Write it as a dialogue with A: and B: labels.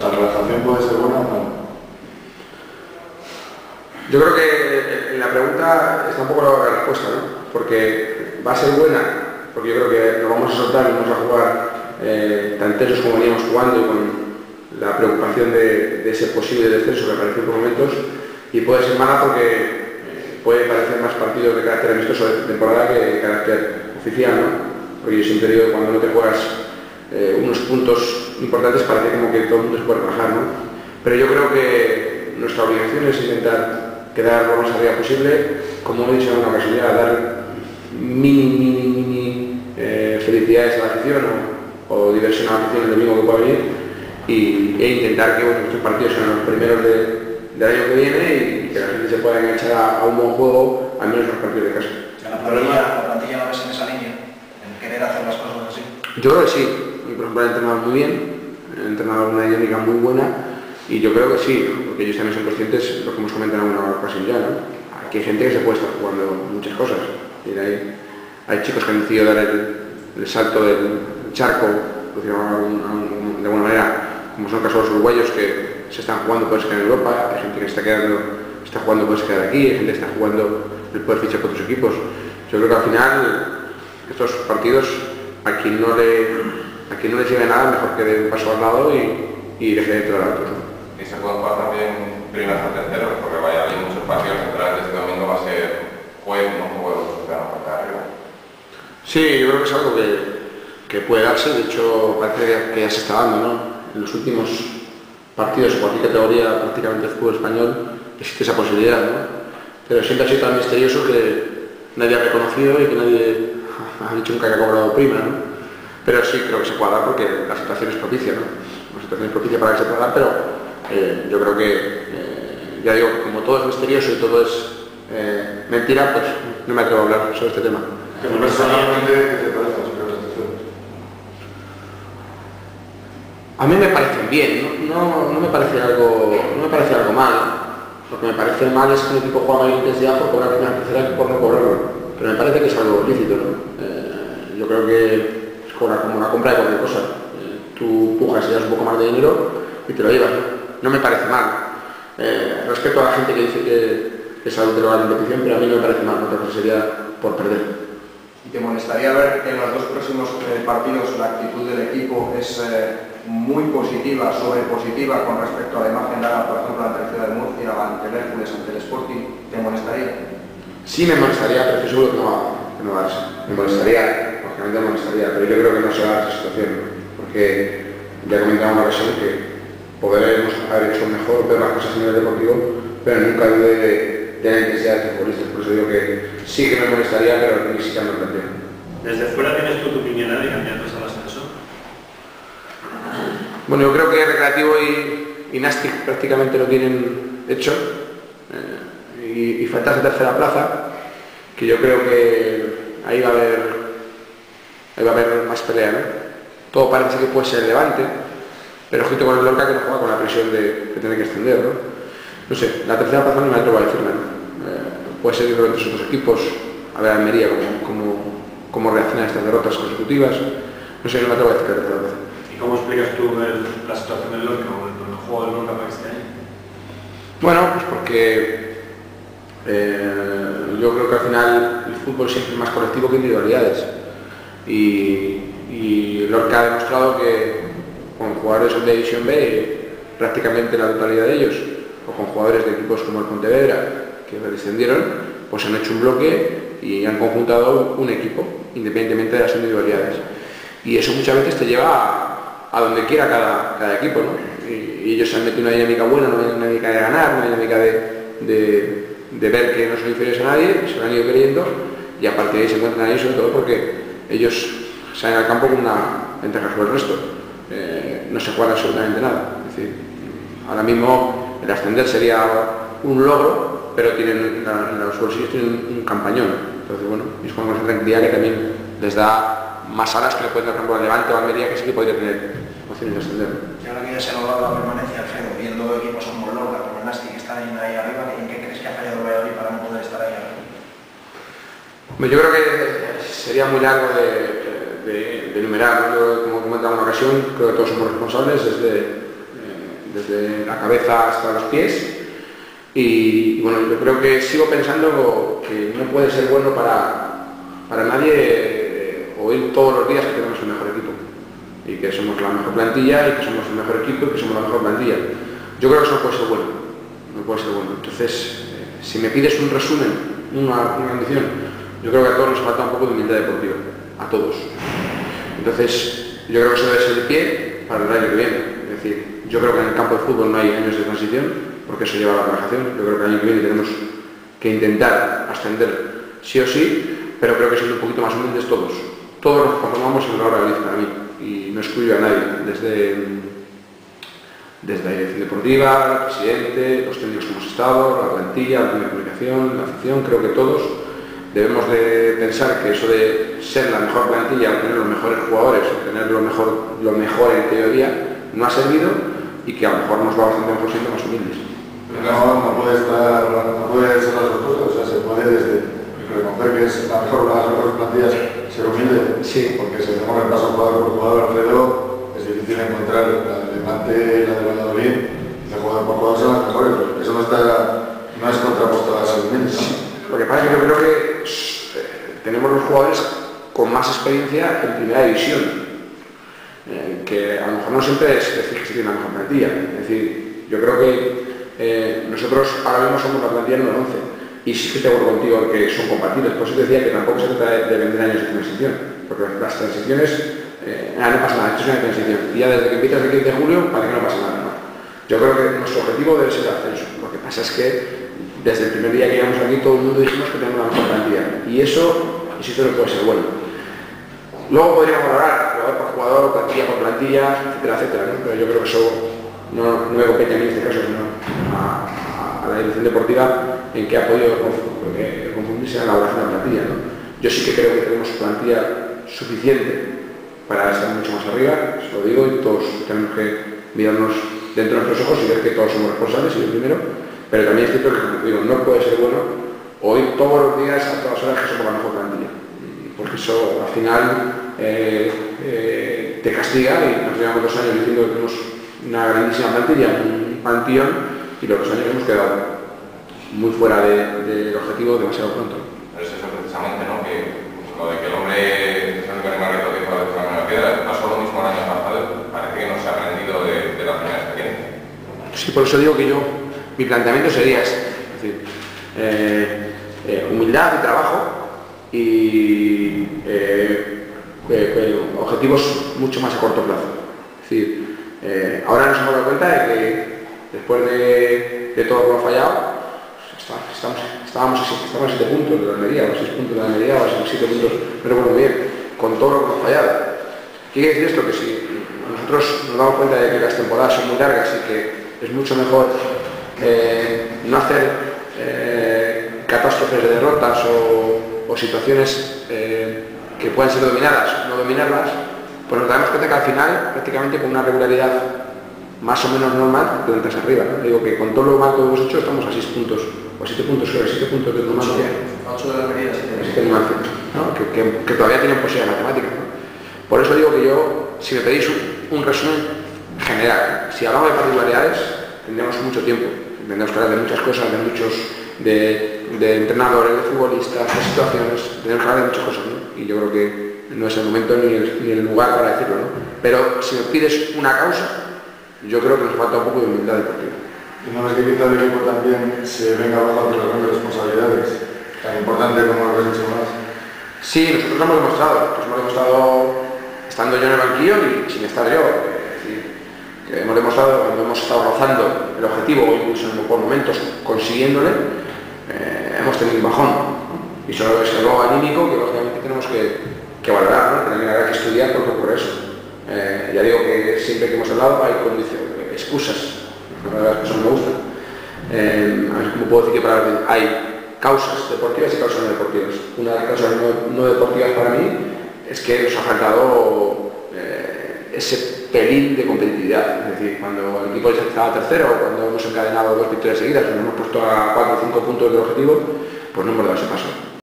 A: ¿La relajación puede ser buena o no?
B: Yo creo que en la pregunta está un poco la respuesta, ¿no? Porque va a ser buena, porque yo creo que nos vamos a soltar y vamos a jugar tan tensos como veníamos jugando y con la preocupación de ese posible descenso que apareció por momentos, y puede ser mala porque puede parecer más partidos de carácter amistoso de temporada que de carácter oficial, ¿no? Porque yo siempre digo que cuando no te juegas unos puntos importantes parece como que todo el mundo se puede relajar, ¿no? Pero yo creo que nuestra obligación es intentar quedar lo más arriba posible, como he dicho en alguna ocasión, dar mini felicidades a la afición o diversión a la afición el domingo que pueda venir e intentar que estos partidos sean los primeros del año que viene y que la gente se pueda enganchar a un buen juego, al menos en los partidos de casa.
C: La plantilla no ves en esa línea, en querer hacer las cosas así.
B: Yo creo que sí, por ejemplo, ha entrenado muy bien, ha entrenado una dinámica muy buena y yo creo que sí, ¿no? Porque ellos también son conscientes, lo que hemos comentado en una ocasión ya, ¿no? Aquí hay gente que se puede estar jugando muchas cosas. Y hay chicos que han decidido dar el salto del charco, de alguna manera, como son casos los uruguayos que se están jugando, puede quedar en Europa, hay gente que está jugando, puede quedar aquí, hay gente que está jugando el poder fichar por otros equipos. Yo creo que al final estos partidos a quien no le sirve nada, mejor que dé un paso al lado y deje de entrar a otros, ¿no?
D: Y se puede jugar también primeros o terceros, porque vaya a haber muchos partidos centrales este domingo, va a ser juez, no juego, que van a parte de arriba.
B: Sí, yo creo que es algo que puede darse, de hecho parece que ya se está dando, ¿no? En los últimos partidos, en cualquier categoría prácticamente del fútbol español, existe esa posibilidad, ¿no? Pero siempre ha sido tan misterioso que nadie ha reconocido y que nadie ha dicho nunca que ha cobrado prima, ¿no? Pero sí creo que se puede dar porque la situación es propicia, ¿no? La situación es propicia para que se pueda dar, pero yo creo que, ya digo, como todo es misterioso y todo es mentira, pues no me atrevo a hablar sobre este tema.
A: Personalmente, ¿qué te parece las primeras decisiones?
B: A mí me parecen bien, no me parece algo mal. Lo que me parece mal es que un equipo juega mayor intensidad por cobrar una tercera que por no cobrarlo. Pero me parece que es algo lícito, ¿no? Yo creo que es como una compra de cualquier cosa. Tú pujas y das un poco más de dinero y te lo llevas, ¿no? No me parece mal. Respeto a la gente que dice que es algo de la competición, pero a mí no me parece mal, otra cosa sería por perder.
C: ¿Y te molestaría ver que en los dos próximos partidos la actitud del equipo es muy positiva, sobrepositiva con respecto a la imagen dada, por ejemplo, ante la Ciudad de Murcia, ante el Hércules, ante el Sporting? ¿Te molestaría?
B: Sí me molestaría, pero estoy seguro que no va a darse. Me molestaría, lógicamente me molestaría, pero yo creo que no se va a dar esa situación, porque ya comentaba una ocasión que podremos haber hecho mejor, ver las cosas a nivel deportivo, pero nunca dude de la intensidad de los futbolistas. Por eso digo que sí que me molestaría, pero ni siquiera me planteo.
E: Desde fuera tienes tú tu opinión de candidatos al ascenso.
B: Bueno, yo creo que Recreativo y Nastic prácticamente lo tienen hecho y falta esa tercera plaza, que yo creo que ahí va a haber más pelea, ¿no? Todo parece que puede ser el Levante, pero ojito con el Lorca que no juega con la presión de tener que extender, ¿no? No sé, la tercera plaza no me atrevo a decirla, ¿no? Puede ser entre otros equipos, a ver Almería cómo reacciona a estas derrotas consecutivas, no sé, no me atrevo a decir la tercera plaza.
E: ¿Y cómo explicas tú la situación del Lorca o el juego del Lorca para este año?
B: Bueno, pues porque yo creo que al final el fútbol siempre es más colectivo que individualidades y Lorca ha demostrado que con jugadores de División B, prácticamente la totalidad de ellos, o con jugadores de equipos como el Pontevedra, que descendieron, pues han hecho un bloque y han conjuntado un equipo, independientemente de las individualidades. Y eso muchas veces te lleva a donde quiera cada equipo, ¿no? Y ellos se han metido una dinámica buena, una dinámica de ganar, una dinámica de ver que no son inferiores a nadie, se lo han ido creyendo y a partir de ahí se encuentran ahí, sobre todo porque ellos salen al campo con una ventaja sobre el resto. No se juega absolutamente nada. Es decir, ahora mismo el ascender sería un logro, pero tienen en los bolsillos tienen un campañón. Entonces, bueno, y es con esa tranquilidad que también les da más alas que le pueden dar, por ejemplo, al Levante o a Almería, que sí que podría tener opciones de ascender.
C: Y ahora que ya se ha logrado la permanencia, Alfredo, viendo equipos como el Lorca, como el Nastic, que están ahí arriba, ¿en qué crees que ha fallado el Valladolid para no poder estar ahí arriba?
B: Yo creo que sería muy largo de enumerar, ¿no? Yo, como comentaba en una ocasión, creo que todos somos responsables, es de la cabeza hasta los pies. Y bueno, yo creo que sigo pensando que no puede ser bueno para nadie oír todos los días que tenemos el mejor equipo y que somos la mejor plantilla y que somos el mejor equipo y que somos la mejor plantilla. Yo creo que eso no puede ser bueno, no puede ser bueno. Entonces, si me pides un resumen, una condición, yo creo que a todos nos falta un poco de humildad deportiva, a todos. Entonces, yo creo que eso debe ser el pie para el año que viene. Es decir, yo creo que en el campo de fútbol no hay años de transición, porque eso lleva a la relajación. Yo creo que el año que viene tenemos que intentar ascender sí o sí, pero creo que siendo un poquito más humildes todos. Todos nos conformamos en la hora de vista para mí, y no excluyo a nadie, desde la dirección deportiva, el presidente, los técnicos que hemos estado, la plantilla, la de comunicación, la afición. Creo que todos debemos de pensar que eso de ser la mejor plantilla, obtener los mejores jugadores, obtener lo mejor en teoría, no ha servido, y que a lo mejor nos va bastante mejor siendo más humildes.
A: No puede ser las dos cosas, o sea, se puede desde reconocer que es la mejor, una de las mejores plantillas, ser humilde,
B: sí.
A: Porque si hacemos repaso jugador por jugador, Alfredo, es difícil encontrar la de Levante y la de Valladolid, de jugador por jugador son las mejores, eso no es contrapuesto a las humildes, ¿no?
B: Lo que pasa es que yo creo que tenemos los jugadores con más experiencia en primera división, que a lo mejor no siempre es decir que se tiene la mejor plantilla. Es decir, yo creo que nosotros ahora mismo somos la plantilla número 11, y sí que tengo contigo que son compatibles. Por eso te decía que tampoco se trata de vender años de transición, porque las transiciones no pasa nada, esto es una transición, y ya desde que empiezas el 15 de julio parece que no pasa nada, ¿no? Yo creo que nuestro objetivo debe ser el ascenso. Lo que pasa es que desde el primer día que llegamos aquí todo el mundo dijimos que tenemos la mejor plantilla, y eso, insisto, no puede ser bueno. Luego podríamos valorar jugador por jugador, plantilla por plantilla, etcétera, etcétera, ¿no? Pero yo creo que eso no me compete a mí en este caso, sino a la dirección deportiva, en que ha podido confundirse en la elaboración de la plantilla, ¿no? Yo sí que creo que tenemos plantilla suficiente para estar mucho más arriba, se lo digo, y todos tenemos que mirarnos dentro de nuestros ojos y ver que todos somos responsables, y yo primero, pero también es cierto que, como digo, no puede ser bueno oír todos los días a todas horas que somos la mejor plantilla, porque eso al final te castiga, y nos llevamos 2 años diciendo que tenemos una grandísima plantilla, un panteón, y los 2 años hemos quedado muy fuera del objetivo demasiado pronto.
D: Pero es eso precisamente, ¿no? Que lo de que el hombre es el único animal que tiene para dejar una piedra, pasó lo mismo el año pasado, parece que no se ha aprendido de la primera experiencia.
B: Sí, por eso digo que mi planteamiento sería este, es decir, humildad y trabajo, y objetivos mucho más a corto plazo. Es decir, ahora nos hemos dado cuenta de que después de todo lo que ha fallado, estábamos a 7 puntos de la Almería, o 6 puntos de la Almería, o 7 puntos, pero bueno, bien, con todo lo que hemos fallado. ¿Qué quiere decir esto? Que si nosotros nos damos cuenta de que las temporadas son muy largas y que es mucho mejor no hacer catástrofes de derrotas o situaciones que puedan ser dominadas, no dominarlas, pues nos damos cuenta que al final, prácticamente con una regularidad más o menos normal, te entras arriba, ¿no? Digo que con todo lo mal que hemos hecho estamos a 6 puntos, o 7 puntos sobre 7 puntos de Numancia.
C: 8 de la Almería, 7
B: de Numancia, ¿no? que todavía tienen posibilidad matemática, ¿no? Por eso digo que yo, si me pedís un resumen general, si hablamos de particularidades, tendríamos mucho tiempo, tendríamos que hablar de muchas cosas, de entrenadores, de futbolistas, de situaciones, tendríamos que hablar de muchas cosas, ¿no? Y yo creo que no es el momento ni el lugar para decirlo, ¿no? Pero si me pides una causa, yo creo que nos falta un poco de humildad deportiva.
A: Y no es que quizá el equipo también se venga abajo de las grandes responsabilidades, tan importante como lo que has dicho más.
B: Sí, nosotros lo hemos demostrado estando yo en el banquillo y sin estar yo. Es decir, que hemos demostrado cuando hemos estado rozando el objetivo, o incluso por momentos consiguiéndole, hemos tenido un bajón, ¿no? Y solo es algo anímico que lógicamente tenemos que valorar, ¿no? También habrá que estudiar por qué ocurre eso. Ya digo que siempre que hemos hablado hay excusas, las cosas me gustan. A ver cómo puedo decir que hay causas deportivas y causas no deportivas. Una de las causas no deportivas para mí es que nos ha faltado ese pelín de competitividad. Es decir, cuando el equipo estaba tercero o cuando hemos encadenado 2 victorias seguidas, nos hemos puesto a 4 o 5 puntos del objetivo, pues no hemos dado ese paso.